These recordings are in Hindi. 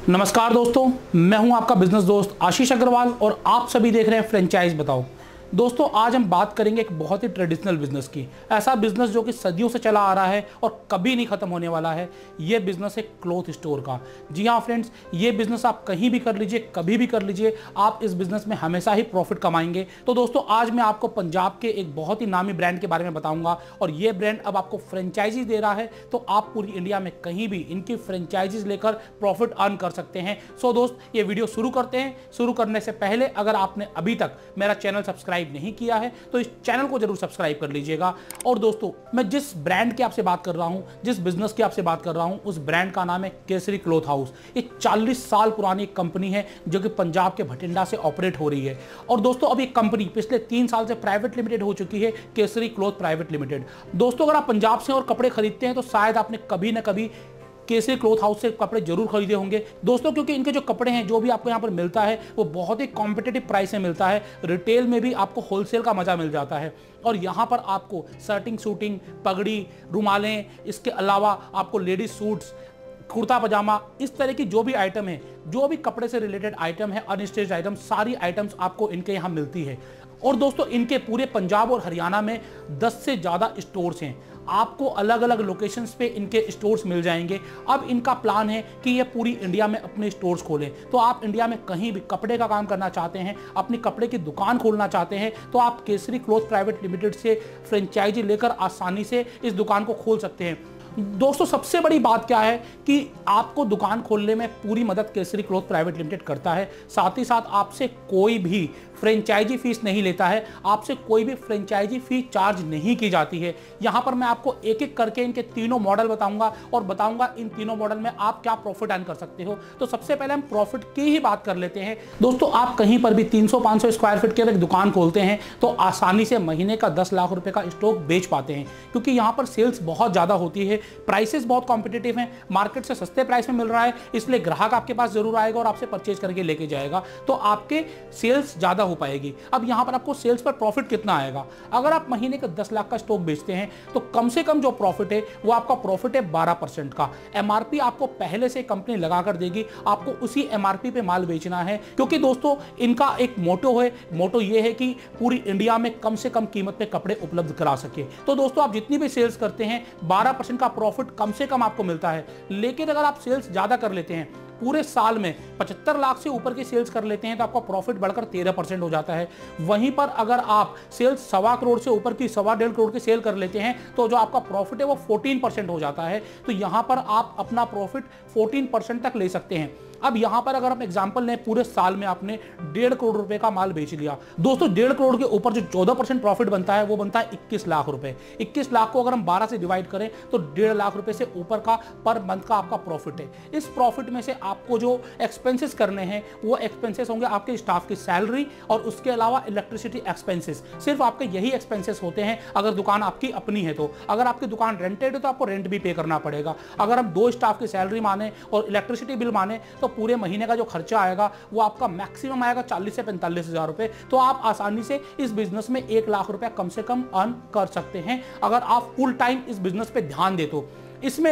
नमस्कार दोस्तों, मैं हूं आपका बिजनेस दोस्त आशीष अग्रवाल और आप सभी देख रहे हैं फ्रेंचाइज बताओ। दोस्तों, आज हम बात करेंगे एक बहुत ही ट्रेडिशनल बिजनेस की। ऐसा बिजनेस जो कि सदियों से चला आ रहा है और कभी नहीं खत्म होने वाला है। ये बिजनेस है क्लॉथ स्टोर का। जी हाँ फ्रेंड्स, ये बिजनेस आप कहीं भी कर लीजिए, कभी भी कर लीजिए, आप इस बिजनेस में हमेशा ही प्रॉफिट कमाएंगे। तो दोस्तों, आज मैं आपको पंजाब के एक बहुत ही नामी ब्रांड के बारे में बताऊंगा और ये ब्रांड अब आपको फ्रेंचाइजी दे रहा है, तो आप पूरी इंडिया में कहीं भी इनकी फ्रेंचाइजीज लेकर प्रॉफिट अर्न कर सकते हैं। सो दोस्त, ये वीडियो शुरू करते हैं। शुरू करने से पहले अगर आपने अभी तक मेरा चैनल सब्सक्राइब नहीं किया है तो इस चैनल को जरूर सब्सक्राइब कर लीजिएगा। और दोस्तों, मैं जिस ब्रांड की आपसे बात कर रहा हूं, जिस बिजनेस की आपसे बात कर रहा हूं, उस ब्रांड का नाम है केसरी क्लॉथ हाउस। ये 40 साल पुरानी कंपनी है जो कि पंजाब के भटिंडा से ऑपरेट हो रही है। और दोस्तों, अब ये कंपनी पिछले 3 साल से प्राइवेट लिमिटेड हो चुकी है, केसरी क्लॉथ प्राइवेट लिमिटेड। दोस्तों, अगर आप पंजाब से और कपड़े खरीदते हैं तो शायद आपने कभी ना कभी केसरी क्लॉथ हाउस से कपड़े जरूर खरीदे होंगे दोस्तों, क्योंकि इनके जो कपड़े हैं, जो भी आपको यहाँ पर मिलता है, वो बहुत ही कॉम्पिटिटिव प्राइस में मिलता है। रिटेल में भी आपको होलसेल का मजा मिल जाता है। और यहाँ पर आपको शर्टिंग, शूटिंग, पगड़ी, रुमालें, इसके अलावा आपको लेडीज सूट्स, कुर्ता पजामा, इस तरह की जो भी आइटम है, जो भी कपड़े से रिलेटेड आइटम है, अनस्टिच्ड आइटम, सारी आइटम्स आपको इनके यहाँ मिलती है। और दोस्तों, इनके पूरे पंजाब और हरियाणा में 10 से ज़्यादा स्टोर्स हैं। आपको अलग अलग लोकेशंस पे इनके स्टोर्स मिल जाएंगे। अब इनका प्लान है कि ये पूरी इंडिया में अपने स्टोर्स खोलें। तो आप इंडिया में कहीं भी कपड़े का काम करना चाहते हैं, अपनी कपड़े की दुकान खोलना चाहते हैं, तो आप केसरी क्लॉथ प्राइवेट लिमिटेड से फ्रेंचाइजी लेकर आसानी से इस दुकान को खोल सकते हैं। दोस्तों, सबसे बड़ी बात क्या है कि आपको दुकान खोलने में पूरी मदद केसरी क्लॉथ प्राइवेट लिमिटेड करता है। साथ ही साथ आपसे कोई भी फ्रेंचाइजी फीस नहीं लेता है, आपसे कोई भी फ्रेंचाइजी फीस चार्ज नहीं की जाती है। यहां पर मैं आपको एक एक करके इनके तीनों मॉडल बताऊंगा और बताऊंगा इन तीनों मॉडल में आप क्या प्रॉफिट अर्न कर सकते हो। तो सबसे पहले हम प्रॉफिट की ही बात कर लेते हैं। दोस्तों, आप कहीं पर भी 300-500 स्क्वायर फीट की अगर दुकान खोलते हैं तो आसानी से महीने का 10 लाख रुपए का स्टॉक बेच पाते हैं, क्योंकि यहां पर सेल्स बहुत ज्यादा होती है। प्राइसेस बहुत कॉम्पिटिटिव हैं, मार्केट से सस्ते प्राइस में मिल रहा है, इसलिए ग्राहक आपके पास जरूर आएगा और आपसे परचेज करके लेके जाएगा, तो आपके सेल्स ज्यादा हो पाएगी। अब यहां पर आपको सेल्स पर प्रॉफिट कितना आएगा? अगर आप महीने का 10 लाख का स्टॉक बेचते हैं तो कम से कम जो प्रॉफिट है वो आपका प्रॉफिट है 12% का। एमआरपी आपको पहले से कंपनी लगा कर देगी, आपको उसी एमआरपी पे माल बेचना है, क्योंकि दोस्तों इनका एक मोटो है। मोटो ये है कि पूरी इंडिया में कम से कम कीमत पे कपड़े उपलब्ध करा सके। तो दोस्तों, आप जितनी भी सेल्स करते हैं 12% का प्रॉफिट कम से कम आपको मिलता है। लेकिन अगर आप सेल्स ज्यादा कर लेते हैं, पूरे साल में 75 लाख से ऊपर की सेल्स कर लेते हैं, तो आपका प्रॉफिट बढ़कर 13% हो जाता है। वहीं पर अगर आप सेल्स 1.25 करोड़ से ऊपर की 1.25 करोड़ की सेल कर लेते हैं तो जो आपका प्रॉफिट है वो 14% हो जाता है। तो यहां पर आप अपना प्रॉफिट 14% तक ले सकते हैं। अब यहां पर अगर हम एग्जांपल लें, पूरे साल में आपने 1.5 करोड़ रुपए का माल बेच लिया। दोस्तों, 1.5 करोड़ के ऊपर जो 14% प्रॉफिट बनता है वो बनता है 21 लाख रुपए। 21 लाख को अगर हम 12 से डिवाइड करें तो 1.5 लाख रुपए से ऊपर का पर मंथ का आपका प्रॉफिट है। इस प्रॉफिट में से आपको जो एक्सपेंसेस करने हैं वो एक्सपेंसेस होंगे आपके स्टाफ की सैलरी और उसके अलावा इलेक्ट्रिसिटी एक्सपेंसेस। सिर्फ आपके यही एक्सपेंसेस होते हैं अगर दुकान आपकी अपनी है तो। अगर आपकी दुकान रेंटेड है तो आपको रेंट भी पे करना पड़ेगा। अगर हम 2 स्टाफ की सैलरी माने और इलेक्ट्रिसिटी बिल माने तो पूरे महीने का जो खर्चा आएगा वो आपका मैक्सिमम आएगा 40 से 45 हजार रुपए। तो आप आसानी से इस बिजनेस में 1 लाख रुपए कम से कम अर्न कर सकते हैं अगर आप फुल टाइम इस बिजनेस पे ध्यान दे तो। इसमें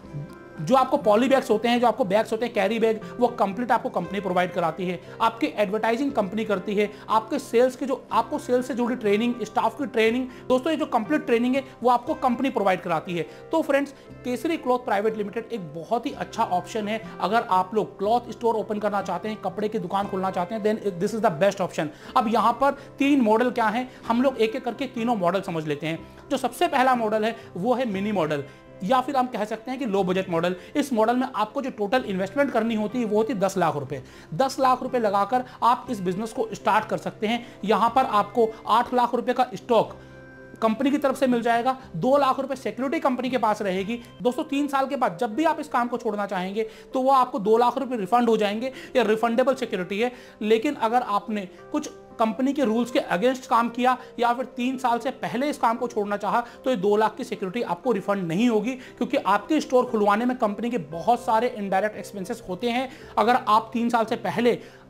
जो आपको पॉली बैग्स होते हैं, जो आपको बैग्स होते हैं, कैरी बैग, वो कंप्लीट आपको कंपनी प्रोवाइड कराती है। आपकी एडवर्टाइजिंग कंपनी करती है। आपके सेल्स की जो आपको सेल्स से जुड़ी ट्रेनिंग, स्टाफ की ट्रेनिंग, दोस्तों ये जो कंप्लीट ट्रेनिंग है वो आपको कंपनी प्रोवाइड कराती है। तो friends, Kesari cloth private limited एक बहुत ही अच्छा ऑप्शन है। अगर आप लोग क्लॉथ स्टोर ओपन करना चाहते हैं, कपड़े की दुकान खोलना चाहते हैं, then this is the best option. अब यहाँ पर 3 मॉडल क्या है, हम लोग एक एक करके तीनों मॉडल समझ लेते हैं। जो सबसे पहला मॉडल है वो है मिनी मॉडल, या फिर हम कह सकते हैं कि लो बजट मॉडल। इस मॉडल में आपको जो टोटल इन्वेस्टमेंट करनी होती है वो होती है 10 लाख रुपए। 10 लाख रुपए लगाकर आप इस बिजनेस को स्टार्ट कर सकते हैं। यहां पर आपको 8 लाख रुपए का स्टॉक कंपनी की तरफ से मिल जाएगा, 2 लाख रुपए सिक्योरिटी कंपनी के पास रहेगी। दोस्तों, 3 साल के बाद जब भी आप इस काम को छोड़ना चाहेंगे तो वो आपको 2 लाख रुपए रिफंड हो जाएंगे। ये रिफंडेबल सिक्योरिटी है। लेकिन अगर आपने कुछ कंपनी के रूल्स के अगेंस्ट काम किया या फिर 3 साल से पहले इस काम को छोड़ना चाहा तो ये 2 लाख की सिक्योरिटी आपको रिफंड नहीं होगी, क्योंकि आपके स्टोर खुलवाने में कंपनी के बहुत सारे इनडायरेक्ट एक्सपेंसेस होते हैं। अगर आप 3 साल से पहले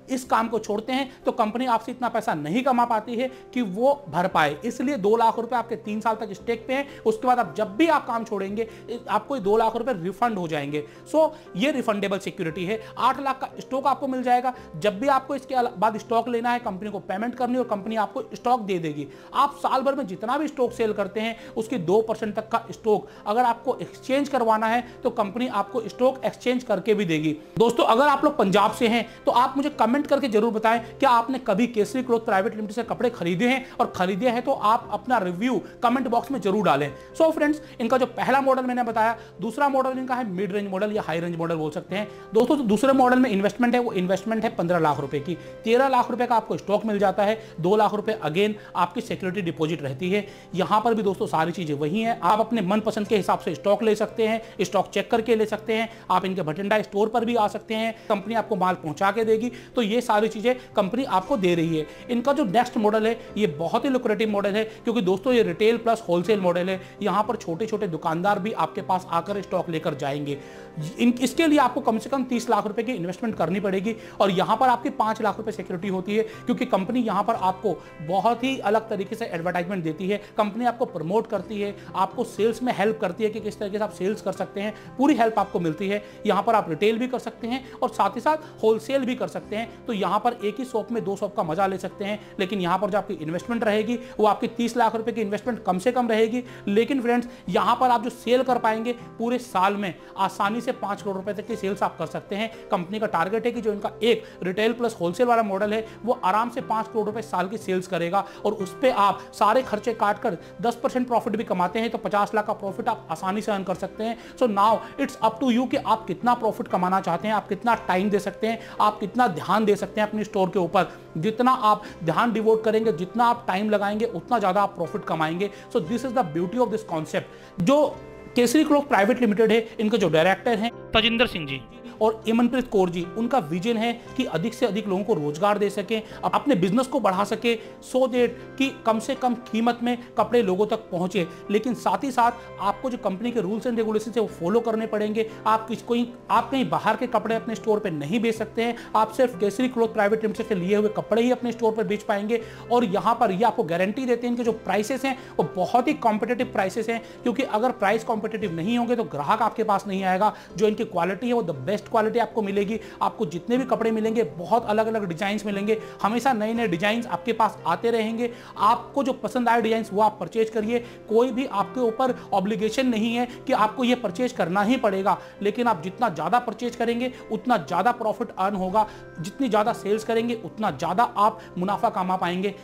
इस काम को छोड़ते हैं तो कंपनी आपसे इतना पैसा नहीं कमा पाती है कि वो भर पाए। इसलिए 2 लाख रुपए आपके 3 साल तक स्टेक पे हैं। उसके बाद आप जब भी आप काम छोड़ेंगे आपको 2 लाख रुपए रिफंड हो जाएंगे। सो ये रिफंडेबल सिक्योरिटी है। 8 लाख का स्टॉक आपको मिल जाएगा। जब भी आपको इसके बाद स्टॉक लेना है, कंपनी को पेमेंट करनी और कंपनी आपको स्टॉक दे देगी। आप साल भर में जितना भी स्टॉक सेल करते हैं उसकी 2% तक का स्टॉक अगर आपको एक्सचेंज करवाना है तो कंपनी आपको स्टॉक एक्सचेंज करके भी देगी। दोस्तों, अगर आप लोग पंजाब से हैं तो आप मुझे कमेंट करके जरूर बताएं क्या आपने कभी केसरी क्लॉथ प्राइवेट लिमिटेड से कपड़े खरीदे हैं, और खरीदे हैं तो आप अपना रिव्यू कमेंट बॉक्स में जरूर डालें। सो फ्रेंड्स, इनका जो पहला मॉडल मैंने बताया, दूसरा मॉडल इनका है मिड रेंज मॉडल या हाई रेंज मॉडल बोल सकते हैं। दोस्तों, तो दूसरे मॉडल में इन्वेस्टमेंट है वो इन्वेस्टमेंट है 15 लाख रुपए की। 13 लाख रुपए का आपको स्टॉक मिल जाता है। 2 लाख रुपए अगेन आपकी सिक्योरिटी डिपॉजिट रहती है। यहां पर भी दोस्तों सारी चीजें वही हैं। आप अपने मनपसंद के हिसाब से स्टॉक ले सकते हैं, स्टॉक चेक करके ले सकते हैं। आप इनके भटिंडा स्टोर पर भी आ सकते हैं, कंपनी आपको माल पहुंचा के देगी। तो ये सारी चीजें कंपनी आपको दे रही है। इनका जो नेक्स्ट मॉडल है ये बहुत ही लुक्रेटिव मॉडल है, क्योंकि दोस्तों ये रिटेल प्लस होलसेल मॉडल है। यहां पर छोटे छोटे दुकानदार भी आपके पास आकर स्टॉक लेकर जाएंगे। इसके लिए आपको कम से कम 30 लाख रुपए की इन्वेस्टमेंट करनी पड़ेगी, और यहां पर आपकी 5 लाख रुपए सिक्योरिटी होती है, क्योंकि कंपनी यहां पर आपको बहुत ही अलग तरीके से एडवर्टाइजमेंट देती है। कंपनी आपको प्रमोट करती है, आपको सेल्स में हेल्प करती है कि किस तरीके से आप सेल्स कर सकते हैं। पूरी हेल्प आपको मिलती है। यहां पर आप रिटेल भी कर सकते हैं और साथ ही साथ होलसेल भी कर सकते हैं। तो यहां पर एक ही शॉप में 2 शॉप का मजा ले सकते हैं। लेकिन यहां पर जो आपकी इन्वेस्टमेंट रहेगी वो आपकी 30 लाख रुपए की इन्वेस्टमेंट कम से कम रहेगी। लेकिन फ्रेंड्स, यहां पर आप जो सेल कर पाएंगे पूरे साल में आसानी से 5 करोड़ रुपए तक की सेल्स आप कर सकते हैं। कंपनी का टारगेट है कि जो इनका एक रिटेल प्लस होलसेल वाला मॉडल है वो आराम से 5 करोड़ रुपए साल की सेल्स करेगा, और उस पे आप सारे खर्चे काटकर 10% प्रॉफिट भी कमाते हैं तो 50 लाख का प्रॉफिट आप आसानी से अर्न कर सकते हैं। So now it's up to you कि आप कितना प्रॉफिट कमाना चाहते हैं, आप कितना टाइम दे सकते हैं, आप कितना ध्यान दे सकते हैं अपने स्टोर के ऊपर। जितना आप ध्यान डिवोट करेंगे, जितना आप टाइम लगाएंगे, उतना ज्यादा आप प्रॉफिट कमाएंगे। So this is the beauty of this concept. जो केसरी क्लॉथ प्राइवेट लिमिटेड है, इनके जो डायरेक्टर हैं तजिंदर सिंह जी और इमनप्रीत कौर जी, उनका विजन है कि अधिक से अधिक लोगों को रोजगार दे सके, अपने बिजनेस को बढ़ा सके, सो दैट कि कम से कम कीमत में कपड़े लोगों तक पहुंचे। लेकिन साथ ही साथ आपको जो कंपनी के रूल्स एंड रेगुलेशन है वो फॉलो करने पड़ेंगे। आप कहीं बाहर के कपड़े अपने स्टोर पर नहीं बेच सकते हैं। आप सिर्फ केसरी क्लॉथ प्राइवेट लिमिटेड से लिए हुए कपड़े ही अपने स्टोर पर बेच पाएंगे। और यहाँ पर ये आपको गारंटी देते हैं कि जो प्राइसेस हैं वो बहुत ही कॉम्पिटेटिव प्राइसेस हैं, क्योंकि अगर प्राइस कॉम्पिटेटिव नहीं होंगे तो ग्राहक आपके पास नहीं आएगा। जो इनकी क्वालिटी है वो द बेस्ट क्वालिटी आपको मिलेगी। आपको जितने भी कपड़े मिलेंगे बहुत अलग अलग डिजाइन्स मिलेंगे। हमेशा नए नए डिजाइन्स आपके पास आते रहेंगे। आपको जो पसंद आए डिजाइन्स वो आप परचेज करिए। कोई भी आपके ऊपर ऑब्लिगेशन नहीं है कि आपको ये परचेज करना ही पड़ेगा। लेकिन आप जितना ज्यादा परचेज करेंगे उतना ज्यादा प्रॉफिट अर्न होगा। जितनी ज्यादा सेल्स करेंगे उतना ज्यादा आप मुनाफा कमा पाएंगे।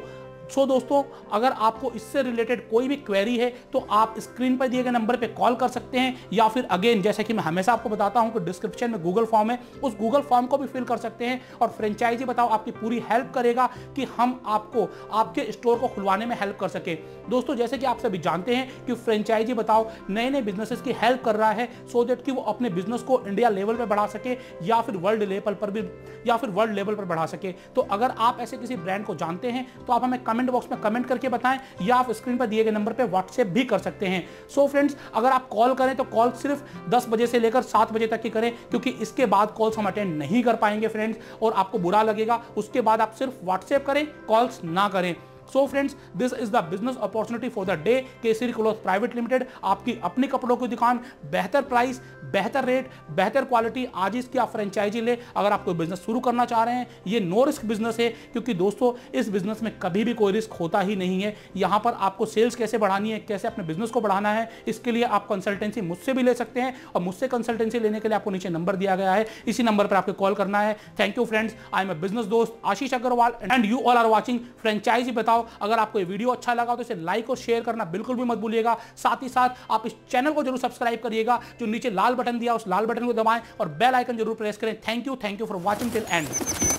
सो दोस्तों, अगर आपको इससे रिलेटेड कोई भी क्वेरी है तो आप स्क्रीन पर दिए गए नंबर पे कॉल कर सकते हैं, या फिर अगेन जैसे कि मैं हमेशा आपको बताता हूं कि डिस्क्रिप्शन में गूगल फॉर्म है, उस गूगल फॉर्म को भी फिल कर सकते हैं। और फ्रेंचाइजी बताओ आपकी पूरी हेल्प करेगा कि हम आपको आपके स्टोर को खुलवाने में हेल्प कर सके। दोस्तों, जैसे कि आप सभी जानते हैं कि फ्रेंचाइजी बताओ नए नए बिजनेसेस की हेल्प कर रहा है, सो दैट कि वो अपने बिजनेस को इंडिया लेवल पर बढ़ा सके या फिर वर्ल्ड लेवल पर बढ़ा सके। तो अगर आप ऐसे किसी ब्रांड को जानते हैं तो आप हमें कमेंट बॉक्स में कमेंट करके बताएं, या आप स्क्रीन पर दिए गए नंबर पे व्हाट्सएप भी कर सकते हैं। सो फ्रेंड्स, अगर आप कॉल करें तो कॉल सिर्फ 10 बजे से लेकर 7 बजे तक की करें, क्योंकि इसके बाद कॉल्स हम अटेंड नहीं कर पाएंगे फ्रेंड्स, और आपको बुरा लगेगा। उसके बाद आप सिर्फ व्हाट्सएप करें, कॉल्स ना करें। So friends, this is the business opportunity for the day. Kesari cloth private limited, आपकी अपनी कपड़ों की दुकान, बेहतर प्राइस, बेहतर रेट, बेहतर क्वालिटी। आज इसकी आप फ्रेंचाइजी ले। अगर आप कोई बिजनेस शुरू करना चाह रहे हैं, ये नो रिस्क बिजनेस है, क्योंकि दोस्तों इस बिजनेस में कभी भी कोई रिस्क होता ही नहीं है। यहाँ पर आपको सेल्स कैसे बढ़ानी है, कैसे अपने बिजनेस को बढ़ाना है, इसके लिए आप कंसल्टेंसी मुझसे भी ले सकते हैं। और मुझसे कंसल्टेंसी लेने के लिए आपको नीचे नंबर दिया गया है, इसी नंबर पर आपको कॉल करना है। Thank you friends, I am a business दोस्त Ashish Agrawal and you all are watching franchisee बताओ। अगर आपको ये वीडियो अच्छा लगा तो इसे लाइक और शेयर करना बिल्कुल भी मत भूलिएगा। साथ ही साथ आप इस चैनल को जरूर सब्सक्राइब करिएगा। जो नीचे लाल बटन दिया उस लाल बटन को दबाएं और बेल आइकन जरूर प्रेस करें। Thank you for watching till and.